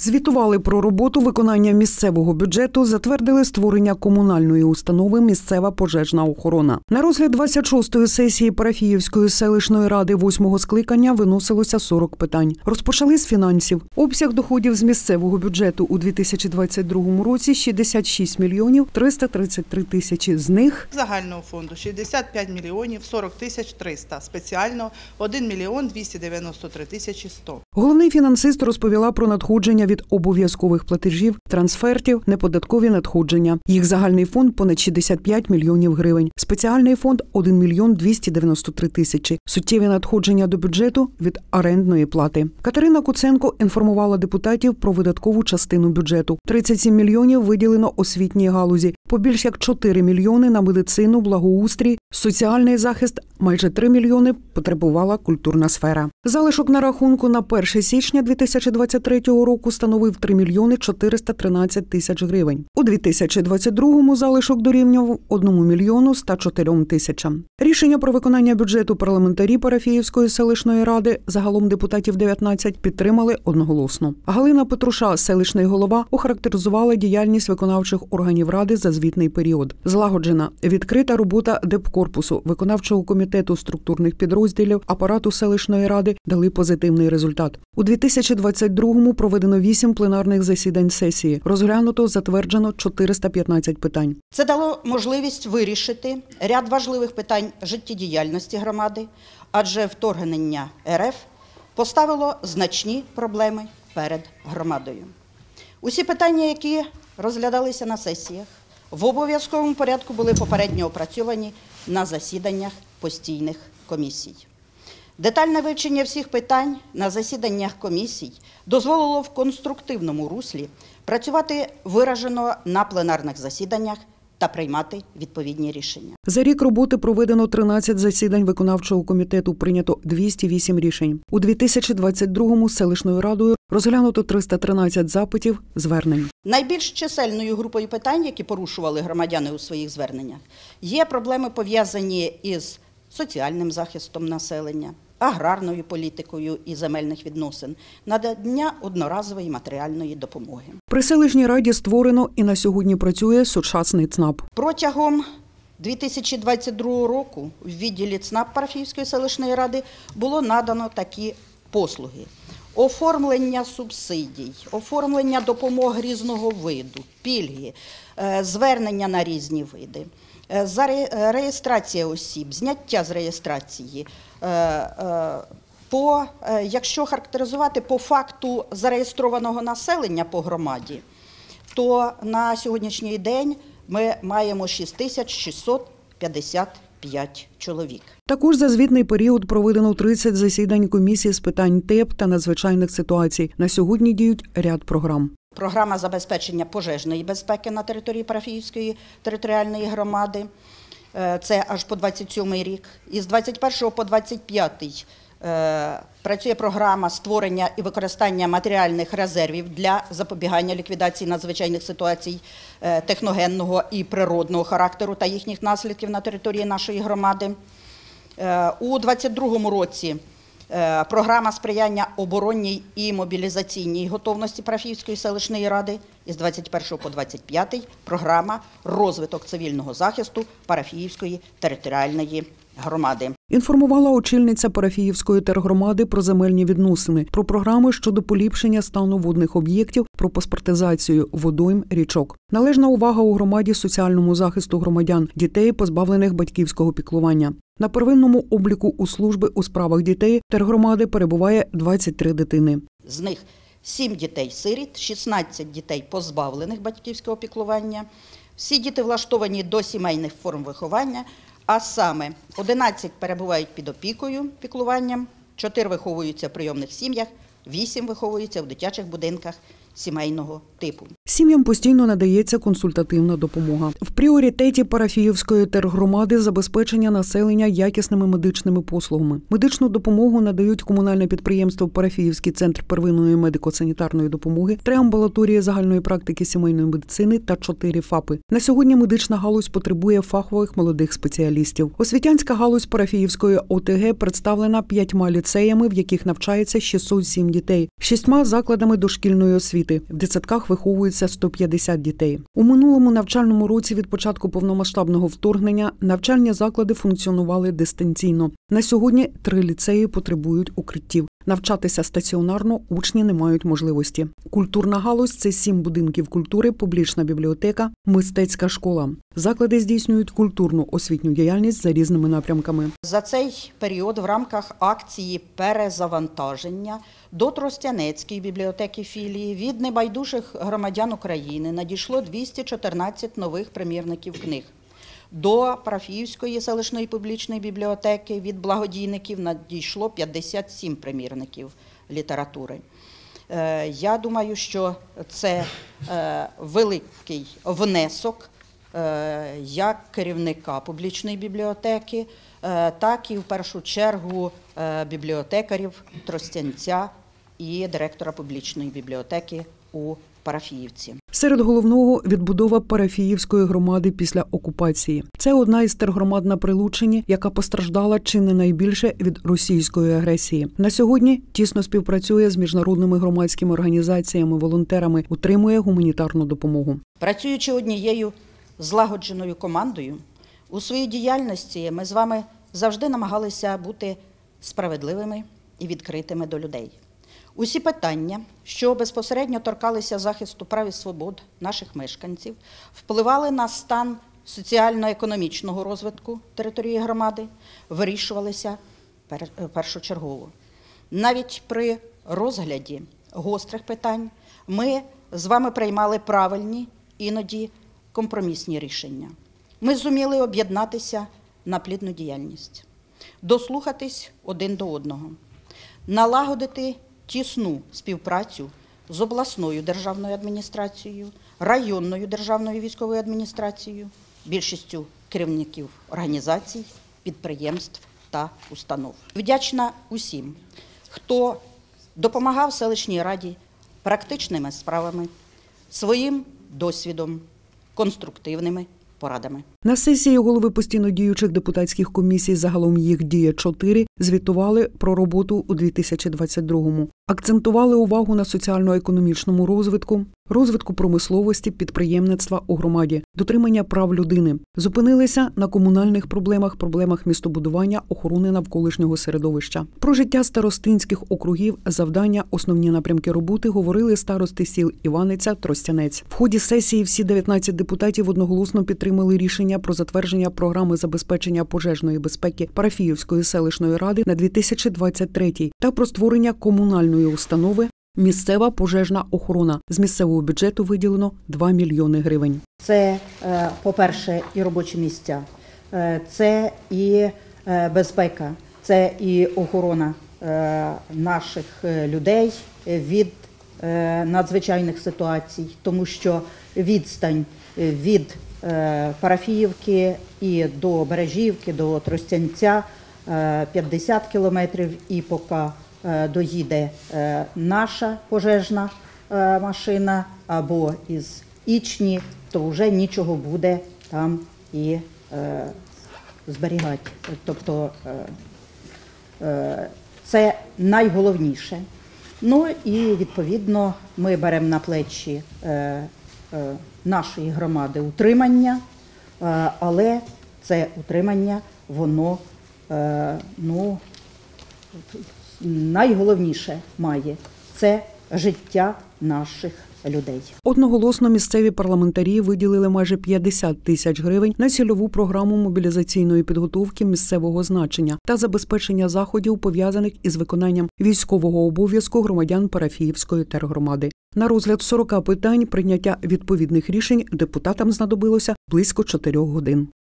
Звітували про роботу виконання місцевого бюджету, затвердили створення комунальної установи «Місцева пожежна охорона». На розгляд 26-ї сесії Парафіївської селищної ради 8-го скликання виносилося 40 питань. Розпочали з фінансів. Обсяг доходів з місцевого бюджету у 2022 році – 66 мільйонів 333 тисячі. З них загального фонду 65 мільйонів 40 тисяч 300, спеціально 1 мільйон 293 тисячі 100. Головний фінансист розповіла про надходження від обов'язкових платежів, трансфертів, неподаткові надходження. Їх загальний фонд – понад 65 мільйонів гривень. Спеціальний фонд – 1 мільйон 293 тисячі. Суттєві надходження до бюджету від орендної плати. Катерина Куценко інформувала депутатів про видаткову частину бюджету. 37 мільйонів виділено освітній галузі, побільш як 4 мільйони на медицину, благоустрій, соціальний захист, майже 3 мільйони потребувала культурна сфера. Залишок на рахунку на 1 січня 2023 року становив 3 мільйони 413 тисяч гривень. У 2022-му залишок дорівнював 1 мільйону 104 тисячам. Рішення про виконання бюджету парламентарі Парафіївської селищної ради, загалом депутатів 19, підтримали одноголосно. Галина Петруша, селищний голова, охарактеризувала діяльність виконавчих органів ради за звітний період. Злагоджена, відкрита робота депкорпусу, виконавчого комітету структурних підрозділів, апарату селищної ради дали позитивний результат. У 2022-му проведено 8 пленарних засідань сесії. Розглянуто, затверджено 415 питань. Це дало можливість вирішити ряд важливих питань життєдіяльності громади, адже вторгнення РФ поставило значні проблеми перед громадою. Усі питання, які розглядалися на сесіях, в обов'язковому порядку були попередньо опрацьовані на засіданнях постійних комісій. Детальне вивчення всіх питань на засіданнях комісій дозволило в конструктивному руслі працювати виражено на пленарних засіданнях та приймати відповідні рішення. За рік роботи проведено 13 засідань виконавчого комітету, прийнято 208 рішень. У 2022-му селищною радою розглянуто 313 запитів, звернень. Найбільш чисельною групою питань, які порушували громадяни у своїх зверненнях, є проблеми, пов'язані із соціальним захистом населення, аграрною політикою і земельних відносин, надання одноразової матеріальної допомоги. При селищній раді створено і на сьогодні працює сучасний ЦНАП. Протягом 2022 року в відділі ЦНАП Парафіївської селищної ради було надано такі послуги: оформлення субсидій, оформлення допомог різного виду, пільги, звернення на різні види, реєстрація осіб, зняття з реєстрації. Якщо характеризувати по факту зареєстрованого населення по громаді, то на сьогоднішній день ми маємо 6655 чоловік. Також за звітний період проведено 30 засідань комісії з питань ТЕП та надзвичайних ситуацій. На сьогодні діють ряд програм. Програма забезпечення пожежної безпеки на території Парафіївської територіальної громади. Це аж по 27-й рік. Із 21 по 25-й працює програма створення і використання матеріальних резервів для запобігання ліквідації надзвичайних ситуацій техногенного і природного характеру та їхніх наслідків на території нашої громади. У 22-му році програма сприяння оборонній і мобілізаційній готовності Парафіївської селищної ради. Із 21 по 25 програма розвиток цивільного захисту Парафіївської територіальної громади. Інформувала очільниця Парафіївської тергромади про земельні відносини, про програми щодо поліпшення стану водних об'єктів, про паспортизацію водойм, річок. Належна увага у громаді соціальному захисту громадян, дітей, позбавлених батьківського піклування. На первинному обліку у служби у справах дітей тергромади перебуває 23 дитини. З них 7 дітей-сиріт, 16 дітей позбавлених батьківського піклування. Всі діти влаштовані до сімейних форм виховання, а саме 11 перебувають під опікою, піклуванням, 4 виховуються в прийомних сім'ях, 8 виховуються в дитячих будинках сімейного типу. Сім'ям постійно надається консультативна допомога. В пріоритеті Парафіївської тергромади забезпечення населення якісними медичними послугами. Медичну допомогу надають комунальне підприємство «Парафіївський центр первинної медико-санітарної допомоги», 3 амбулаторії загальної практики сімейної медицини та 4 ФАПи. На сьогодні медична галузь потребує фахових молодих спеціалістів. Освітянська галузь Парафіївської ОТГ представлена 5 ліцеями, в яких навчається 607 дітей, 6 закладами дошкільної освіти. діти. В дитсадках виховується 150 дітей. У минулому навчальному році від початку повномасштабного вторгнення навчальні заклади функціонували дистанційно. На сьогодні 3 ліцеї потребують укриттів. Навчатися стаціонарно учні не мають можливості. Культурна галузь – це 7 будинків культури, публічна бібліотека, мистецька школа. Заклади здійснюють культурну освітню діяльність за різними напрямками. За цей період в рамках акції перезавантаження до Тростянецької бібліотеки філії від небайдужих громадян України надійшло 214 нових примірників книг. До Парафіївської селищної публічної бібліотеки від благодійників надійшло 57 примірників літератури. Я думаю, що це великий внесок як керівника публічної бібліотеки, так і в першу чергу бібліотекарів Тростянця і директора публічної бібліотеки у Парафіївці. Серед головного – відбудова Парафіївської громади після окупації. Це одна із тергромад на Прилуччині, яка постраждала чи не найбільше від російської агресії. На сьогодні тісно співпрацює з міжнародними громадськими організаціями, волонтерами, утримує гуманітарну допомогу. Працюючи однією злагодженою командою, у своїй діяльності ми з вами завжди намагалися бути справедливими і відкритими до людей. Усі питання, що безпосередньо торкалися захисту прав і свобод наших мешканців, впливали на стан соціально-економічного розвитку території громади, вирішувалися першочергово. Навіть при розгляді гострих питань ми з вами приймали правильні, іноді компромісні рішення. Ми зуміли об'єднатися на плідну діяльність, дослухатись один до одного, налагодити тісну співпрацю з обласною державною адміністрацією, районною державною військовою адміністрацією, більшістю керівників організацій, підприємств та установ. Вдячна усім, хто допомагав селищній раді практичними справами, своїм досвідом, конструктивними порадами. На сесії голови постійно діючих депутатських комісій, загалом їх діє 4, звітували про роботу у 2022-му. Акцентували увагу на соціально-економічному розвитку промисловості, підприємництва у громаді, дотримання прав людини. Зупинилися на комунальних проблемах містобудування, охорони навколишнього середовища. Про життя старостинських округів, завдання, основні напрямки роботи говорили старости сіл Іваниця, Тростянець. В ході сесії всі 19 депутатів одноголосно підтримали рішення про затвердження програми забезпечення пожежної безпеки Парафіївської селищної ради на 2023 та про створення комунальної установи «Місцева пожежна охорона». З місцевого бюджету виділено 2 мільйони гривень. Це, по-перше, і робочі місця, це і безпека, це і охорона наших людей від надзвичайних ситуацій, тому що відстань від Парафіївки і до Бережівки, до Тростянця 50 кілометрів, і поки доїде наша пожежна машина або із Ічні, то вже нічого буде там і зберігати. Тобто це найголовніше. Ну і відповідно ми беремо на плечі нашої громади утримання, але це утримання, воно найголовніше має – це життя наших людей. Одноголосно місцеві парламентарі виділили майже 50 тисяч гривень на цільову програму мобілізаційної підготовки місцевого значення та забезпечення заходів, пов'язаних із виконанням військового обов'язку громадян Парафіївської тергромади. На розгляд 40 питань прийняття відповідних рішень депутатам знадобилося близько 4 годин.